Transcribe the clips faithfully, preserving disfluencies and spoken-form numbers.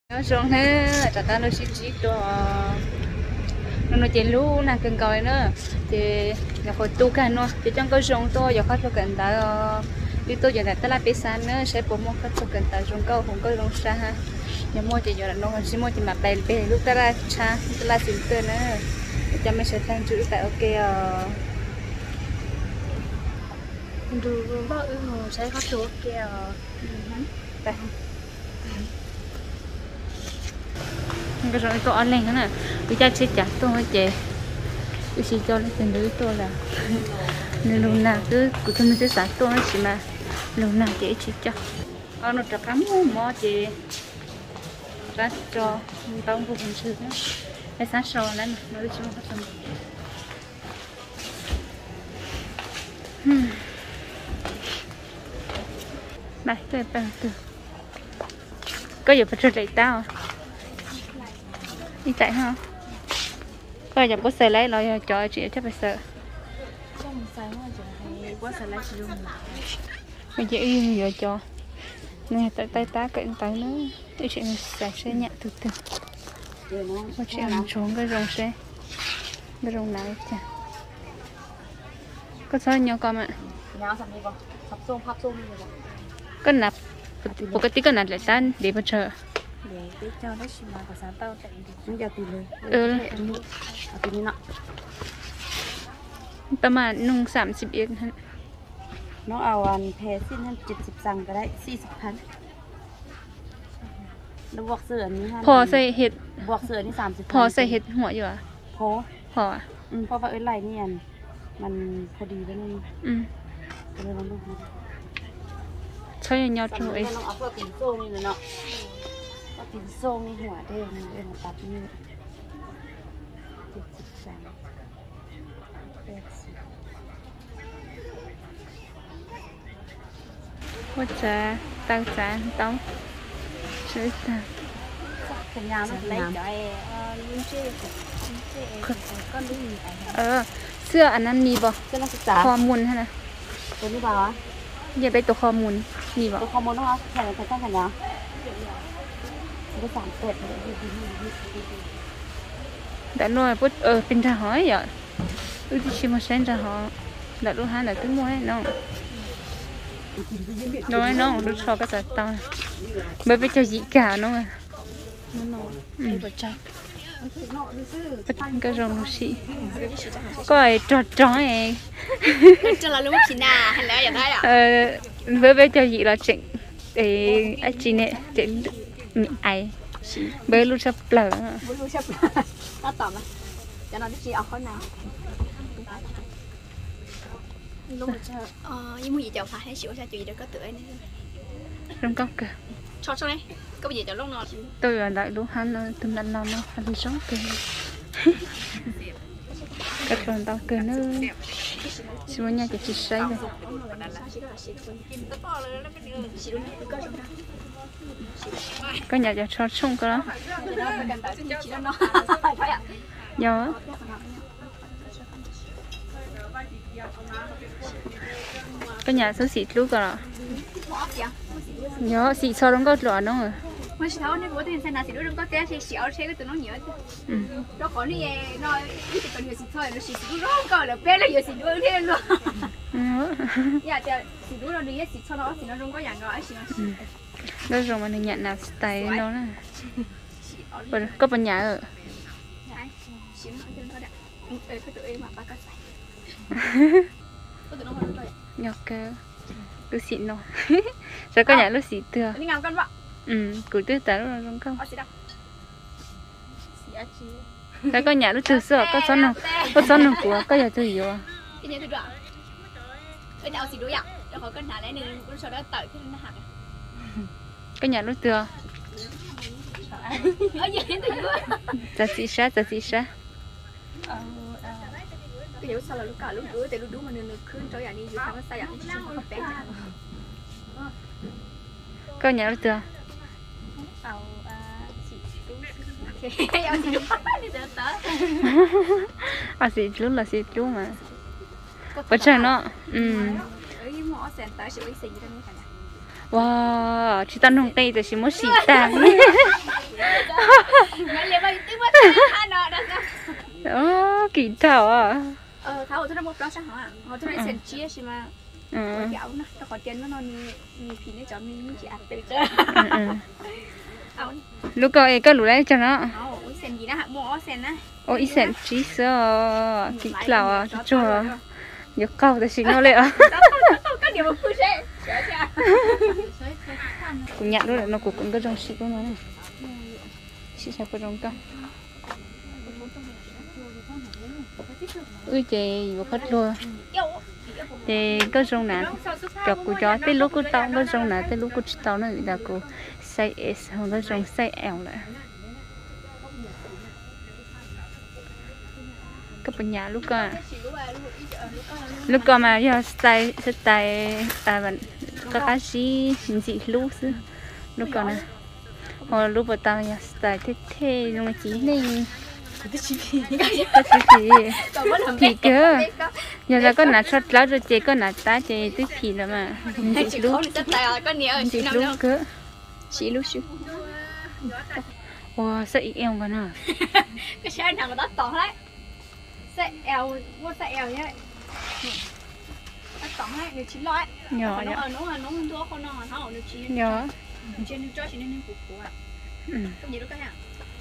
nó xuống thế cho ta nó xịt xịt cho nó nó chỉ lú là cần coi nữa thì nhà khối tu cái nó thì trong cái rong to giờ khách cho cần ta đi tôi giờ này ta lại pizza nữa sẽ bổ một khách cho cần ta rong câu không có rong xa ha nhà mua thì giờ là nó còn chỉ mua chỉ mà bèn bèn lúc ta ra cha ta lại xịt tên nữa cho mình sẽ thay chữ tại okดูว่าเออใช้ข้าวโพดแกไปcái rồi tôi ăn lên cái này tôi chắc sẽ chặt tôi chị tôi chỉ cho lên tiền đứa tôi là nên lúc nào cứ của tôi mình sẽ xả tôi chỉ mà lúc nào chị chỉ cho ở nó chặt cắm mò chị ra cho tao vô phần sự nữa cái sáng sò này nó đi xuống phát sinh này tôi bằng từ có gì phải chơi tao đi chạy hả có giờ có xe lấy rồi cho chị chắc phải sợ bây giờ yên giờ cho nè tay tay tá cạnh tay nó để chị sẽ xe nhẹ từ từ và chị làm xuống cái rồng xe cái rồng này chả có sao nhau con ạ có nạp một cái tí có nạp lại tan để mà chờ để cho nó xì mà có sáng tao chạy nó giờ tìเลย ừ tìนี่เนาะประมาณหนึ่งสามสิบเอ็ดฮะน้องเอาอันแพซินท่านเจ็ดสิบสั่งก็ได้สี่สิบพันแล้วบวกเสือนี้ฮะพอใส่เห็ดบวกเสือนี่สามสิบพอใส่เห็ดหัวอยู่อ่ะพอพออ่ะอืมเพราะว่าเอ้ยไหลนี่อันมันพอดีแล้วนี่อืมเลยลองดูใช่ยอดช่วยลองเอาเพื่อติ่นโซ่นี่เนาะติ่นโซ่มีหัวเด้งเอ็นตัดนี่เจ็ดสิบสามแปดสิบว่าจะตั้งใจต้องช่วยตั้งสัญญาณlấy cho em liên chế liên chế có lưu gì tại เออเสื้ออันนั้นมีบ่เสื้อนักศึกษาคอมูลฮะนะตัวนี้เปล่าวะอย่าไปตัวคอมูลมีบ่ตัวคอมมูนนะคะแข่งกันตั้งกันยังตัวสามเป็ดแต่หน่วยปุ๊บเออเป็นทหารเหรออือที่ชิมาเซนทหารแต่ลูกหาแต่ตึ้งมวยน้องน้อยน้องลูกชอบก็จะตายไม่ไปเจอจีกาน้องอ่ะอืมก็รองลูกชีก็ไอ้จอดจ้องเองจะละลูกชินาหันแล้วอย่าได้อ่ะเออvới bây giờ gì là chuyện để anh chị này chuyện ai với lúc sắp lở ไม่รู้ใช่ปะน่าตอบไหมจะนอนที่จีเอาข้าวหนาวลูกจะอ๋อยี่มุ้ยจะพาให้ชิวจะจุยเดี๋ยวก็ตื่นนี่ trong cốc kìa ชอบใช่ไหมก็ไปจะลูกนอน tôi ở lại lúc hắn nó từng lần nào nó hắn đi sống kìa các con tao kìa nó xin mua nhà cho chị say rồi có nhà cho cho chung cơ đó nhớ cái nhà số xịt lúc rồi nhớ xịt sau đó có lọ nó rồi เมื่อเช้าเนี่ยว่าตัวเองใส่นาสีรุ่งก็แก้เสียวเช็คก็ตัวน้องเหนียวแล้วขอนี่น้อยยี่สิบตัวเหนียวสีถ้อยแล้วสีรุ่งก็แล้วเป๊ะเลยอยู่สีรุ่งที่นั่นเลยอยากจะสีรุ่งเราดีสีถ้อยแล้วสีน้องรุ่งก็อย่างก็ไอ้สีน้องสี đó rồi mà nhận là style nó nè có bên nhà ở สีน้องที่นั่นก็ได้เออตัวเองมาปากก็ใส่ตัวน้องคนนั้นเลย nhọc cơ lúc xịn nó sao có nhà lúc xịn thừa นี่งามกันปะ ừ cuối tư tới rồi đúng không เอาสีดำสีอาชี sao có nhà lúc từ xưa có số nào có số nào của có nhà từ nhiều à ที่นี่ตัวด่างเออจะเอาสีดูอย่างเดี๋ยวเขาก็หาได้หนึ่งคุณชอบได้ต่อยขึ้นหัก có nhà lúc thừa เอออย่าเห็นตัวด้วยจะสีsátจะสีsát ก็เดี๋ยวสลับลูกกาลูกดูแต่ลูกดูมันนึงขึ้นเจ้าอย่างนี้อยู่ทางซ้ายอย่างนี้ชิมเขาแป้ง có nhà lúc thừa เอาสีดูโอเคเอาสีดูนี่เดี๋ยวต่อ à xịn lúc là xịn lúc mà vẫn chơi nó ừ เอ้ยหมอแสนตาชิวสีตรงนี้ค่ะ wow chị ta nông tây thì chỉ muốn xịt tàn cao à ờ tháo ở chỗ đó một đó sao hả ở chỗ này sen chia xí mà ừ kéo nè tao khỏi tiền nó nó mi mi phí này cho mi mi chỉ ăn từ chứ ừ áo lúc coi cái lũ đấy cho nó áo sen gì đó hả mua sen á ôi sen chỉ sợ kỹ lào à cho nhớ câu thì xin nóเลยà có điều mà phu sẽ cũng nhận rồi nó cũng cũng có trong xí của nó này xí sao có trong cao ui chị vừa phát luôn thì có trong nào cho cô chó tới lúc cô tao có trong nào tới lúc cô tao nó bị đau cô size S không có trong size L lại cái bên nhà lúc à lúc còn mà giờ style style à bạn có cái gì gì lúc xứ lúc còn nè hồi lúc bắt đầu giờ style thế thế nhưng mà chỉ nên cái gì cái gì thì cơ giờ là có nãy short lá rồi chị có nãy tá chị tới thì là mà chị lúc chị lúc cơ chị lúc xíu wow sao ít em vậy nè cái xe nào mà đã tỏ đấy xe eo mua xe eo nhá đã tỏ đấy nếu chín loại nhỏ nó nó nó nó thua không nó nó nó chín nhỏ trên cho chỉ nên củ củ à cái gì đó cái hả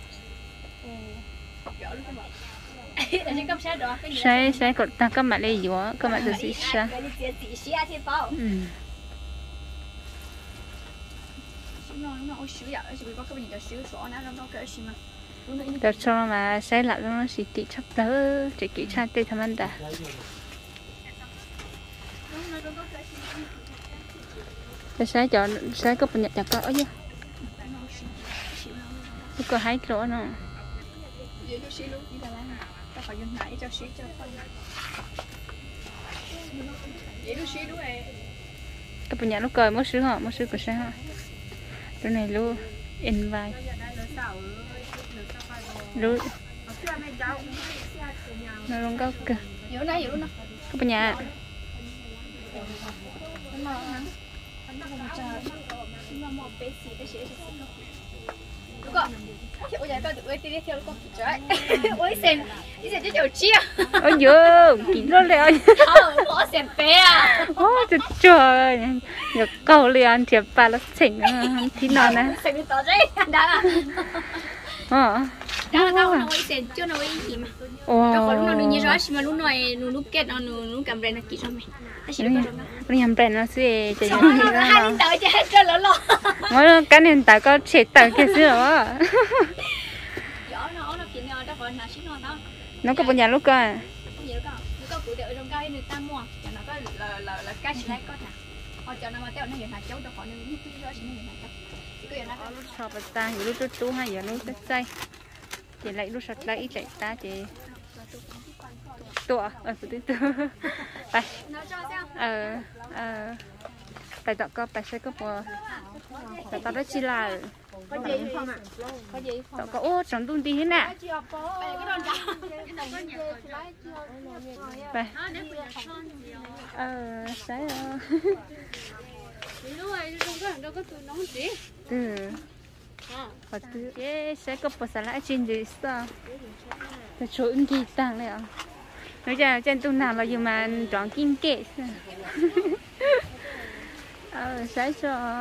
sai sai còn ta các bạn lấy gì quá các bạn tự xí xa để cho mà sai lại nó chỉ chỉ chấp đỡ chỉ chỉ cha tê tham ăn đã để sai cho sai có phần nhặt nhặt có chứ có hai kilo nữa các bạn nhà nó cười mất sướng hả mất sướng của sao hả cái này luôn in vai luôn nó luôn có kìa các bạn nhà ôi giờ con tụi đi theo con trời ôi sen đi sen cho chầu chia ôi dơ kín rồi liền bỏ sen bé à ôi trời trời nhớ câu liền thiệp bà nó chỉnh thì nó nè sen đi tao đấy đã ờ đó là tao nói sen chưa nói gì mà tao còn lúc nào đừng như rồi mà lúc này lúc lúc kết nó lúc cầm đây là kỹ rồi mày bây giờ bên nó sẽ chỉ như thế nào đợi cho hết cho lỡ lo mới cái này tại có chế tạo cái gì đó nó có bao nhiêu lúc cơ cho bà ta hiểu lúc chút chú hay hiểu lúc chút say chị lại lúc sọt lại chạy ta chị tụa ở phụ tưไปเออเออไปต่อก็ไปใช้ก็พอแต่ตอนได้ชิลาต่อก็โอ้จังตุ้งดีน่ะไปเออใช่เออtừ và từ cái sẽ có một sản lại trên dưới sao là chỗ ứng kỳ tăng này ạ nói ra trên tu nào là dùng mà chọn kim kệ ờ sẽ cho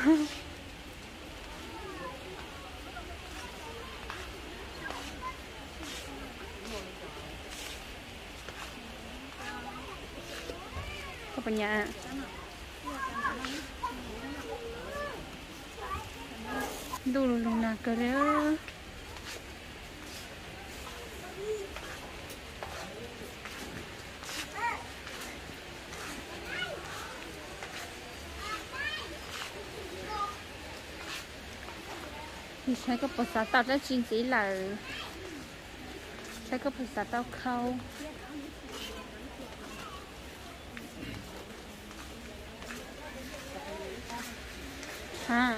có bên nhà đủ luôn nào cơ đấy thìใช้ก็ภาษาตาได้จริงสิล่ะใช้ก็ภาษาตาเขาฮะ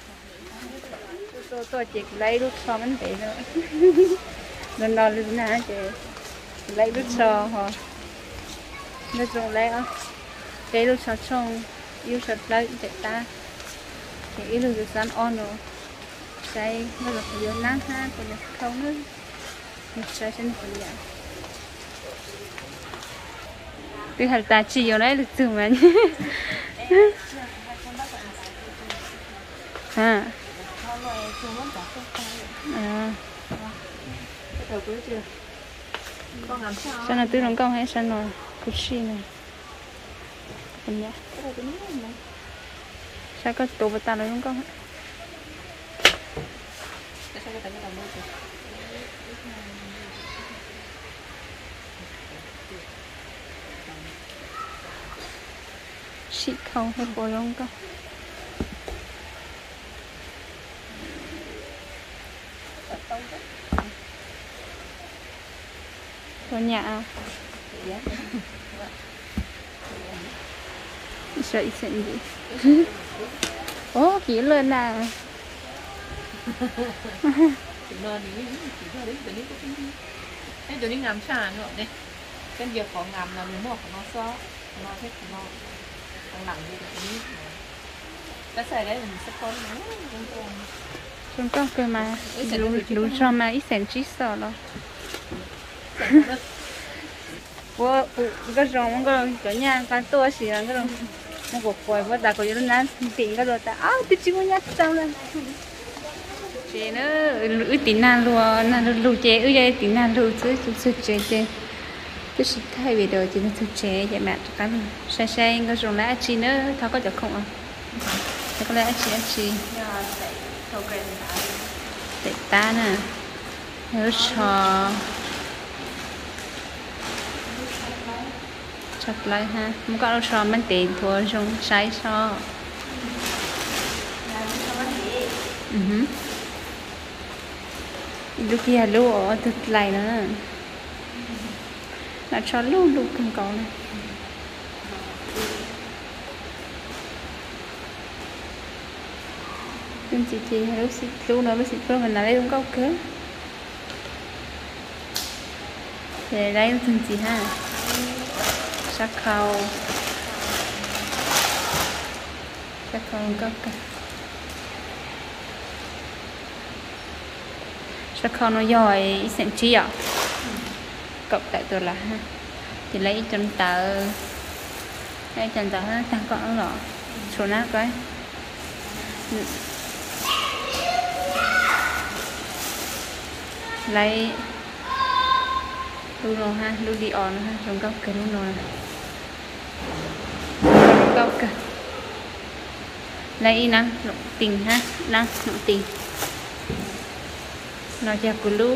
ตัวตัวจิกไล่ลูกซอมันไปเลยนอนนอนลืมนะเจไล่ลูกซอฮะนึกตรงไล่อ่ะเจลูกซอชงยูชดไล่เจตาเจอีลูกจะสั่นอ่อนเนาะใช่เมื่อเราเยอะนะฮะคนจะเข้านึกใช่ฉันคนอยาก từ hạt ta chỉ ở đấy được từ mà ha à sao là tư nó công hay sao rồi cút xì này anh nhá sao có tổ vật ta nó không công chị không hay bồi không công có nhà sợ ít sợ gì ô kỹ lên nào cáiตัวนี้งามชาเนาะเนี่ยเป็นเดียวของงามเราเนื้อหมอกของน้องซ้อน้องเทคของน้องทางหลังดีแบบนี้ก็ใส่ได้เหมือนสักคนนะตรง chúng con cười mà lú lú cho mà ít sen chỉ sợ rồi bố cái rong cái cái nhà cái tua xí cái rong một cuộc quay bố đã có những lần tiền cái rồi ta áo tiếp chỉ có nhát trong lên chế nữa ư tiền nan luôn nan lú chế ư vậy tiền nan lú chứ chứ chứ chế chế cái sự thay vì đời chỉ là thực chế vậy mẹ cái sai sai cái rong lá chi nữa thao có được không à cái lá chi chi để ta nè nhớ cho chặt lại ha không có đâu cho mình tiền thua trong sai so mhm lúc kia lúc ở thực lại nữa là cho lúc lúc cần cầu này nhưng chị chị lúc xịt lúc nó lúc xịt lúc mình là đây không có cơ để đây thằng chị ha sắc khâu sắc khâu không có cơ sắc khâu nó giỏi ít sẹn chi ạ cộng tại tôi là ha thì lấy chân tờ lấy chân tờ ha tăng con nó số nát cái lấy lu rồi ha lu đi on ha trong góc cái lu rồi góc cái lấy nè lục tình ha nè lục tình nó chả của lu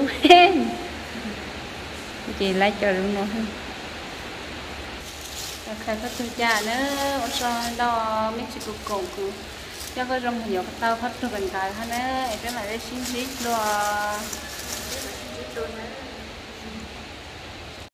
chị lấy cho lu nó ha khai phát tôi cha nữa ở sau đó mấy chị cũng cầu cứ cho có rong nhiều tao phát cho gần cái ha nữa cái này để xin xí luôn